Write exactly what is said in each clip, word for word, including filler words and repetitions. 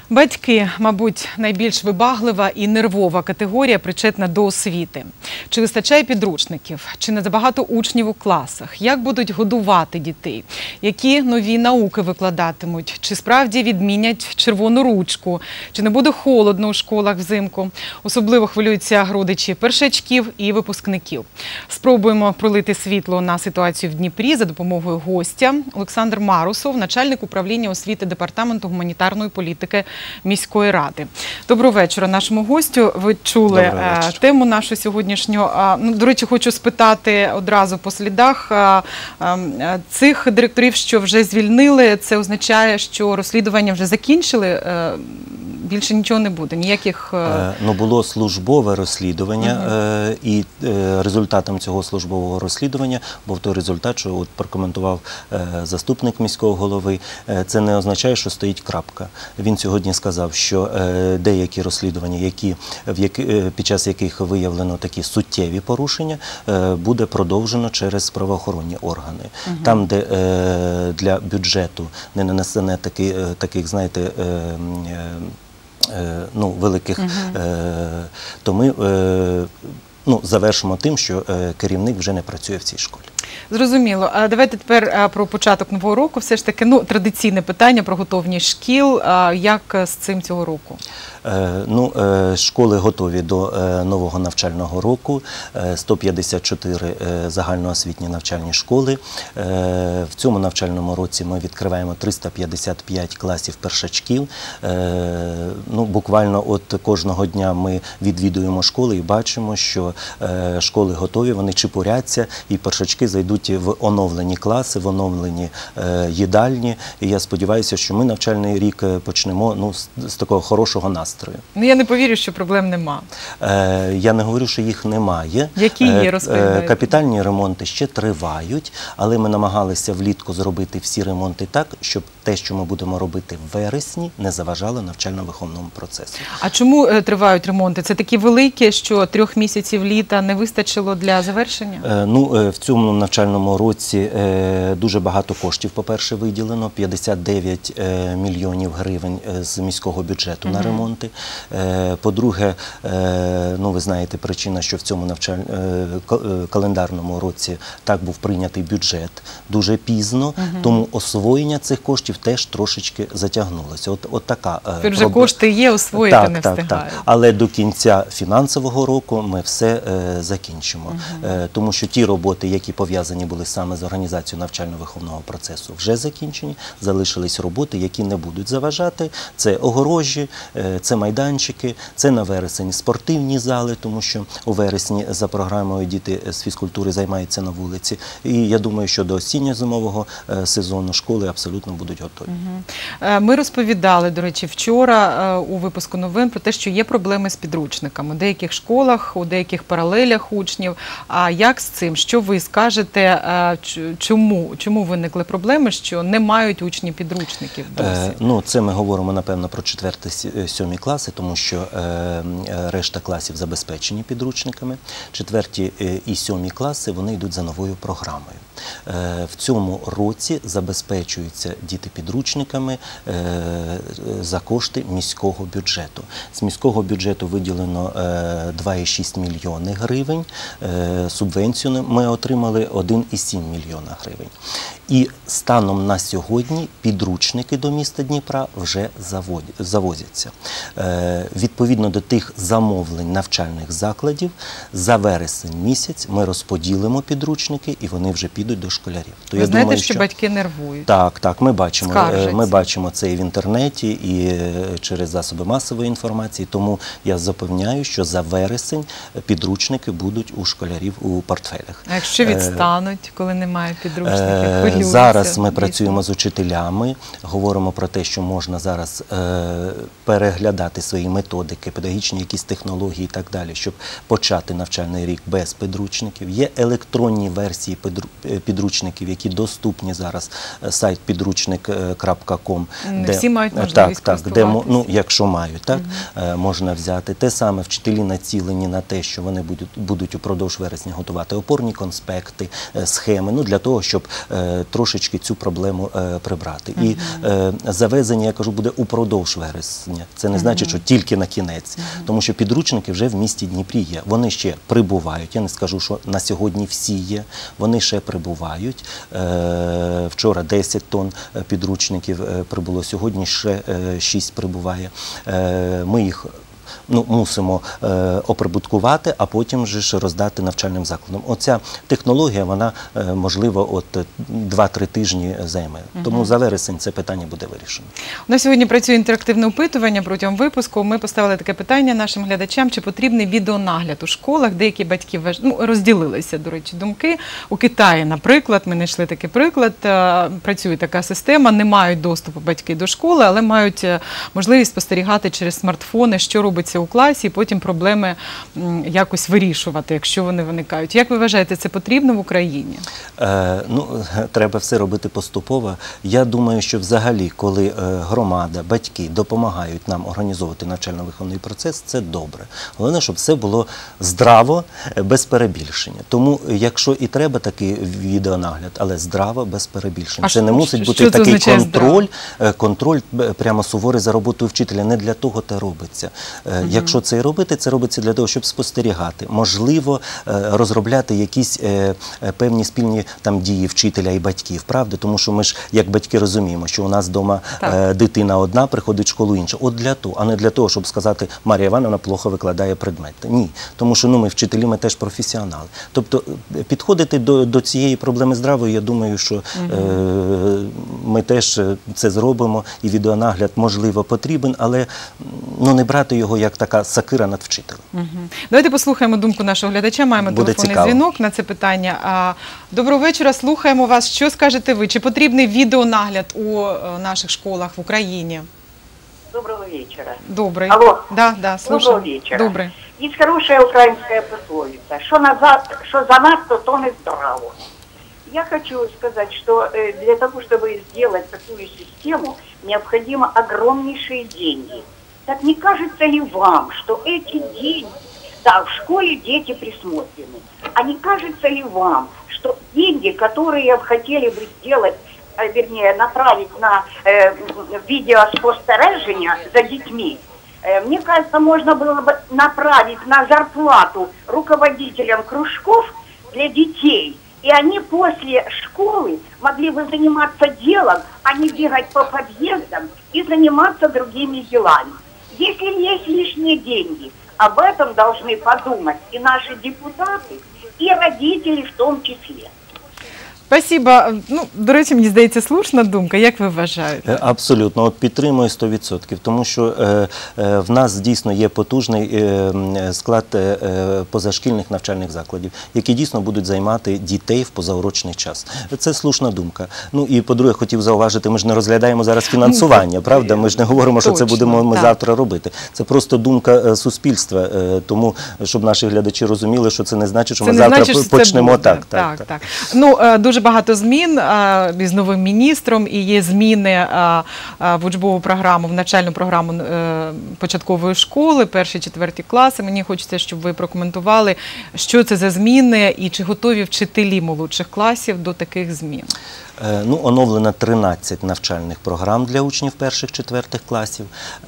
Батьки, мабуть, найбільш вибаглива і нервова категорія, причетна до освіти. Чи вистачає підручників? Чи не забагато учнів у класах? Як будуть годувати дітей? Які нові науки викладатимуть? Чи справді відмінять червону ручку? Чи не буде холодно у школах взимку? Особливо хвилюються родичі першачків і випускників. Спробуємо пролити світло на ситуацію в Дніпрі за допомогою гостя. Олександр Марусов, начальник управління освіти Департаменту гуманітарної політики міської ради. Доброго вечора нашому гостю. Ви чули тему нашу сьогоднішню. Ну, до речі, хочу спитати одразу по слідах цих директорів, що вже звільнили. Це означає, що розслідування вже закінчили? Більше нічого не буде? Ніяких... Ну, було службове розслідування, угу. і результатом цього службового розслідування був той результат, що от прокоментував заступник міського голови. Це не означає, що стоїть крапка. Він сьогодні сказав, що деякі розслідування, які, під час яких виявлено такі суттєві порушення, буде продовжено через правоохоронні органи. Угу. Там, де для бюджету не нанесене таки, таких, знаєте, ну, великих, uh-huh. то ми ну, завершимо тим, що керівник вже не працює в цій школі. Зрозуміло. Давайте тепер про початок нового року. Все ж таки, ну, традиційне питання про готовність шкіл. Як з цим цього року? Ну, школи готові до нового навчального року. сто п'ятдесят чотири загальноосвітні навчальні школи. В цьому навчальному році ми відкриваємо триста п'ятдесят п'ять класів першачків. Ну, буквально от кожного дня ми відвідуємо школи і бачимо, що школи готові, вони чепуряться, і першачки зайдуть в оновлені класи, в оновлені їдальні. І я сподіваюся, що ми навчальний рік почнемо, ну, з, з такого хорошого настрою. Ну, я не повірю, що проблем нема. Е, я не говорю, що їх немає. Які є, розповідаєте? Капітальні ремонти ще тривають, але ми намагалися влітку зробити всі ремонти так, щоб те, що ми будемо робити в вересні, не заважало навчально-виховному процесу. А чому е, тривають ремонти? Це такі великі, що трьох місяців літа не вистачило для завершення? Е, ну, е, в цьому навчальному році е, дуже багато коштів, по-перше, виділено. п'ятдесят дев'ять е, мільйонів гривень з міського бюджету угу. на ремонти. Е, по-друге, е, ну, ви знаєте, причина, що в цьому навчаль... е, календарному році так був прийнятий бюджет дуже пізно, угу. тому освоєння цих коштів теж трошечки затягнулося. От, от така е, вже проб... кошти є, освоїти так, не так, встигають. Так. Але до кінця фінансового року ми все е, закінчимо. Угу. Е, тому що ті роботи, які пов'язані були саме з організацією навчально-виховного процесу, вже закінчені. Залишились роботи, які не будуть заважати. Це огорожі, е, це майданчики, це на вересень спортивні зали, тому що у вересні за програмою діти з фізкультури займаються на вулиці. І я думаю, що до осінньо-зимового е, сезону школи абсолютно будуть готові. Угу. Ми розповідали, до речі, вчора у випуску новин про те, що є проблеми з підручниками у деяких школах, у деяких паралелях учнів. А як з цим? Що ви скажете, чому, чому виникли проблеми, що не мають учні підручників досі? Е, ну, це ми говоримо, напевно, про четверті-сьомі класи, тому що е, решта класів забезпечені підручниками. Четверті і сьомі класи, вони йдуть за новою програмою. Е, в цьому році забезпечуються діти підручниками е, за кошти міського бюджету. З міського бюджету виділено е, два цілих шість мільйони гривень, е, субвенцію ми отримали один цілих сім мільйона гривень. І станом на сьогодні підручники до міста Дніпра вже завозяться. Е, відповідно до тих замовлень навчальних закладів, за вересень місяць ми розподілимо підручники і вони вже підуть до школярів. То ви я знаєте, думаю, що батьки нервують? Так, так, ми бачимо, Скаржаться. ми бачимо це і в інтернеті, і через засоби масової інформації, тому я запевняю, що за вересень підручники будуть у школярів у портфелях. А якщо відстануть, коли немає підручників? Зараз ми працюємо з учителями, говоримо про те, що можна зараз е, переглядати свої методики, педагогічні якісь технології і так далі, щоб почати навчальний рік без підручників. Є електронні версії підручників, які доступні зараз, сайт підручник крапка ком. Не де, всі мають можливість так, так, де, ну, якщо мають, так, угу. можна взяти. Те саме вчителі націлені на те, що вони будуть, будуть упродовж вересня готувати опорні конспекти, схеми, ну, для того, щоб трошечки цю проблему е, прибрати. І е, завезення, я кажу, буде упродовж вересня. Це не значить, що тільки на кінець, тому що підручники вже в місті Дніпрі є. Вони ще прибувають. Я не скажу, що на сьогодні всі є. Вони ще прибувають. Е, вчора десять тонн підручників е, прибуло, сьогодні ще е, шість прибуває. Е, ми їх Ну, мусимо е, оприбуткувати, а потім же ж роздати навчальним закладам. Оця технологія, вона, е, можливо, от два-три тижні займе. Угу. Тому за вересень це питання буде вирішено. У нас сьогодні працює інтерактивне опитування протягом випуску. Ми поставили таке питання нашим глядачам, чи потрібний відеонагляд у школах. Деякі батьки вваж... ну, розділилися, до речі, думки. У Китаї, наприклад, ми знайшли такий приклад, працює така система, не мають доступу батьки до школи, але мають можливість спостерігати через смартфони, що робиться у класі, і потім проблеми якось вирішувати, якщо вони виникають. Як ви вважаєте, це потрібно в Україні? Е, ну, треба все робити поступово. Я думаю, що взагалі, коли е, громада, батьки допомагають нам організовувати навчально-виховний процес, це добре. Головне, щоб все було здраво, без перебільшення. Тому, якщо і треба такий відеонагляд, але здраво, без перебільшення. А це не мусить бути це такий контроль, здраво? контроль прямо суворий за роботою вчителя. Не для того це робиться. Угу. Якщо це і робити, це робиться для того, щоб спостерігати. Можливо, розробляти якісь певні спільні там дії вчителя і батьків, правда? Тому що ми ж, як батьки, розуміємо, що у нас вдома так. дитина одна, приходить в школу інша. От для того, а не для того, щоб сказати, Марія Івановна плохо викладає предмет. Ні. Тому що ну, ми вчителі, ми теж професіонали. Тобто підходити до, до цієї проблеми здраво, я думаю, що угу. е, ми теж це зробимо, і відеонагляд, можливо, потрібен, але ну, не брати його як така сакира над вчителем. Угу. Давайте послухаємо думку нашого глядача. Маємо Буде телефонний цікаво. дзвінок на це питання. Доброго вечора, слухаємо вас. Що скажете ви? Чи потрібний відеонагляд у наших школах в Україні? Доброго вечера. Добрый. Алло. Да, да, слушаю. Доброго вечера. Добрый. Есть хорошая украинская пословица. Что назад, что за нас, то то не здраво. Я хочу сказать, что для того, чтобы сделать такую систему, необходимо огромнейшие деньги. Так не кажется ли вам, что эти деньги, да, в школе дети присмотрены, а не кажется ли вам, что деньги, которые хотели бы сделать, вернее, направить на э, видеоспостереження за детьми, э, мне кажется, можно было бы направить на зарплату руководителям кружков для детей, и они после школы могли бы заниматься делом, а не бегать по подъездам и заниматься другими делами. Если есть лишние деньги, об этом должны подумать и наши депутаты, и родители в том числе. Спасибо. Ну, до речі, мені здається, слушна думка. Як ви вважаєте? Абсолютно. От підтримую сто відсотків, тому що е, е, в нас дійсно є потужний е, склад е, позашкільних навчальних закладів, які дійсно будуть займати дітей в позаурочний час. Це слушна думка. Ну і, по-друге, хотів зауважити, ми ж не розглядаємо зараз фінансування, правда? Ми ж не говоримо, що це будемо ми завтра робити. Це просто думка суспільства, е, тому, щоб наші глядачі розуміли, що це не значить, що це ми завтра значить, почнемо так. Так, так, так. так. Ну, дуже багато змін а, із новим міністром, і є зміни а, а, в учбову програму, в навчальну програму а, початкової школи, перші-четверті класи. Мені хочеться, щоб ви прокоментували, що це за зміни і чи готові вчителі молодших класів до таких змін. Ну, оновлено тринадцять навчальних програм для учнів перших-четвертих класів,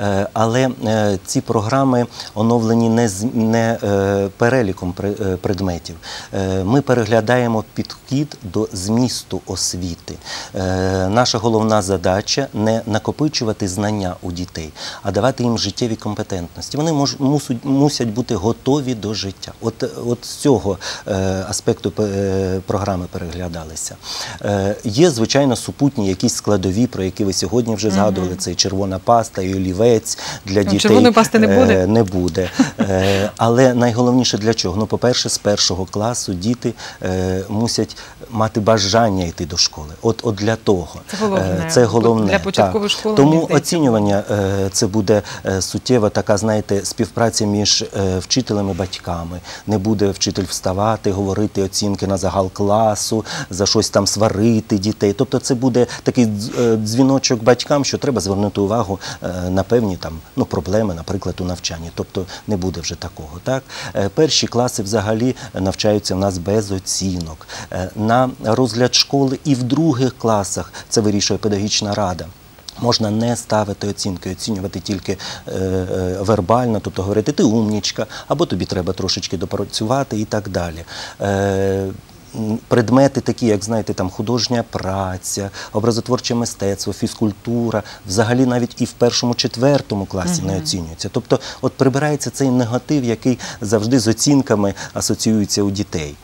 але ці програми оновлені не, не переліком предметів. Ми переглядаємо підхід до змісту освіти. Наша головна задача – не накопичувати знання у дітей, а давати їм життєві компетентності. Вони мож, мусуть, мусять бути готові до життя. От, от з цього аспекту програми переглядалися. Є, звичайно, супутні якісь складові, про які ви сьогодні вже згадували. Це і червона паста, і олівець для дітей. Червоної пасти не буде? Не буде. Але найголовніше для чого? Ну, по-перше, з першого класу діти мусять мати бажання йти до школи. От, от для того. Це головне. Це головне. Для початкової школи, тому оцінювання це буде суттєва така, знаєте, співпраця між вчителем і батьками. Не буде вчитель вставати, говорити оцінки на загал класу, за щось там сварити дітей. Тобто це буде такий дзвіночок батькам, що треба звернути увагу на певні там, ну, проблеми, наприклад, у навчанні. Тобто не буде вже такого. Так? Перші класи взагалі навчаються в нас без оцінок. На розгляд школи і в других класах, це вирішує педагогічна рада. Можна не ставити оцінки, оцінювати тільки е, е, вербально, тобто говорити «ти умнічка», або тобі треба трошечки допрацювати і так далі. Е, Предмети такі, як, знаєте, там художня праця, образотворче мистецтво, фізкультура, взагалі навіть і в першому-четвертому класі не оцінюються. Тобто от прибирається цей негатив, який завжди з оцінками асоціюється у дітей.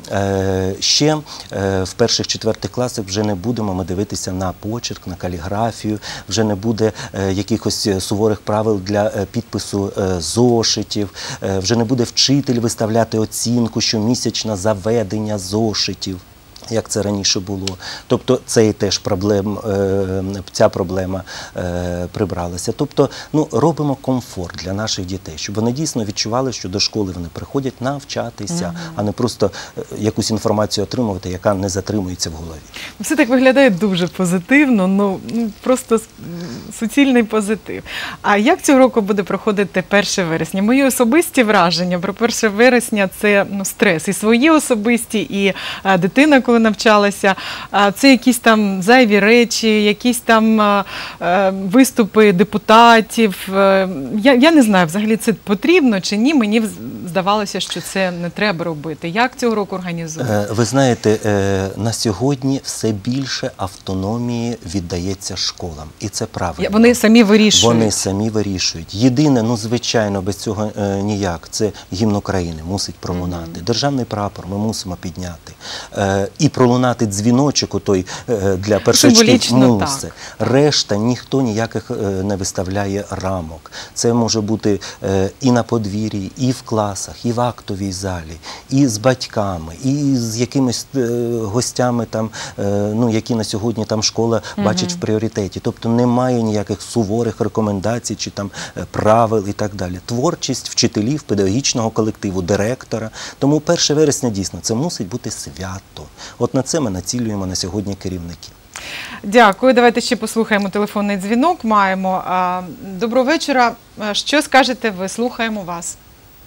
Е, ще е, в перших-четвертих класах вже не будемо ми дивитися на почерк, на каліграфію, вже не буде е, якихось суворих правил для е, підпису е, зошитів, е, вже не буде вчитель виставляти оцінку щомісячно за ведення зошитів, як це раніше було. Тобто цей теж проблем, ця проблема прибралася. Тобто, ну, робимо комфорт для наших дітей, щоб вони дійсно відчували, що до школи вони приходять навчатися, угу. а не просто якусь інформацію отримувати, яка не затримується в голові. Все так виглядає дуже позитивно, ну, ну просто суцільний позитив. А як цього року буде проходити перше вересня? Мої особисті враження про перше вересня – це, ну, стрес. І свої особисті, і а, дитина, коли навчалася, це якісь там зайві речі, якісь там виступи депутатів. Я, я не знаю, взагалі це потрібно чи ні. Мені здавалося, що це не треба робити. Як цього року організують? Ви знаєте, на сьогодні все більше автономії віддається школам. І це правильно. Вони самі вирішують. Вони самі вирішують. Єдине, ну, звичайно, без цього ніяк. Це гімн України мусить пролунати. Mm-hmm. Державний прапор ми мусимо підняти. І пролунати дзвіночок той для першачків мусить. Решта ніхто ніяких не виставляє рамок. Це може бути і на подвір'ї, і в класах, і в актовій залі, і з батьками, і з якимись гостями, там, ну, які на сьогодні там школа бачить в пріоритеті. Тобто немає ніяких суворих рекомендацій чи там правил і так далі. Творчість вчителів, педагогічного колективу, директора. Тому перше вересня дійсно це мусить бути свято. От на це ми націлюємо на сьогодні керівники. Дякую. Давайте ще послухаємо телефонний дзвінок. Маємо. Доброго вечора. Що скажете ви? Слухаємо вас.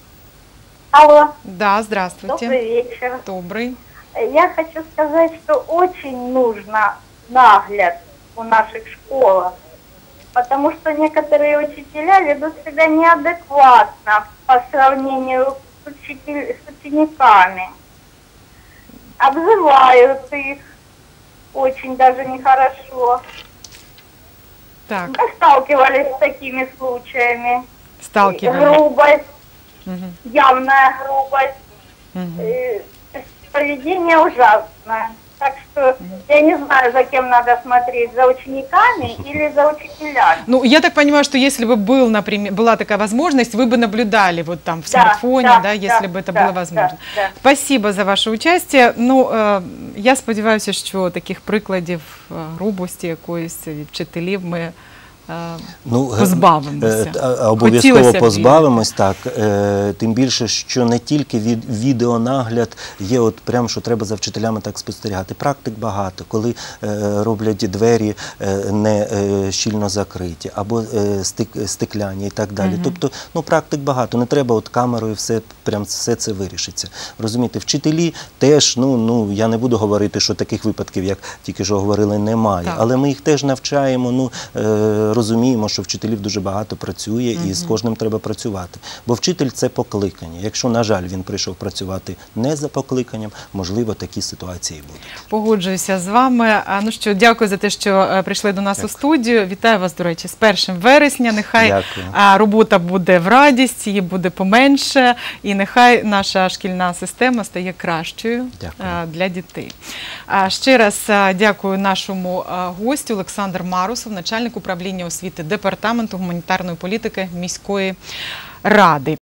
Алло. Да, здравствуйте. Добрый вечер. Добрый. Я хочу сказать, что очень нужно нагляд у наших школах, потому что некоторые учителя ведут себя неадекватно по сравнению с, учитель... с учениками. Обзывают их очень даже нехорошо. Так. Мы сталкивались с такими случаями. Сталкивались. Грубость, угу. явная грубость. Угу. Поведение ужасное. Так что я не знаю, за кем надо смотреть, за учениками или за учителями. Ну, я так понимаю, что если бы был, например, была такая возможность, вы бы наблюдали вот там в смартфоне, да, да, если да, бы это да, было возможно. Да, да. Спасибо за ваше участие. Ну, е, я сподіваюся, що таких прикладів е, грубості якоїсь від вчителів ми Ну, позбавимося. Обов'язково позбавимось, так. Тим більше, що не тільки від відеонагляд є, от прямо, що треба за вчителями так спостерігати. Практик багато, коли роблять двері не щільно закриті, або стик, стекляні і так далі. Угу. Тобто, ну, практик багато, не треба от камерою все, прям все це вирішиться. Розумієте, вчителі теж, ну, ну, я не буду говорити, що таких випадків, як тільки що говорили, немає. Так. Але ми їх теж навчаємо, ну, розуміємо, що вчителів дуже багато працює, угу. і з кожним треба працювати. Бо вчитель – це покликання. Якщо, на жаль, він прийшов працювати не за покликанням, можливо, такі ситуації будуть. Погоджуюся з вами. Ну що, дякую за те, що прийшли до нас дякую. У студію. Вітаю вас, до речі, з першим вересня. Нехай дякую. Робота буде в радість, її буде поменше, і нехай наша шкільна система стає кращою дякую. Для дітей. Ще раз дякую нашому гостю Олександр Марусов, начальник управління освіти Департаменту гуманітарної політики міської ради.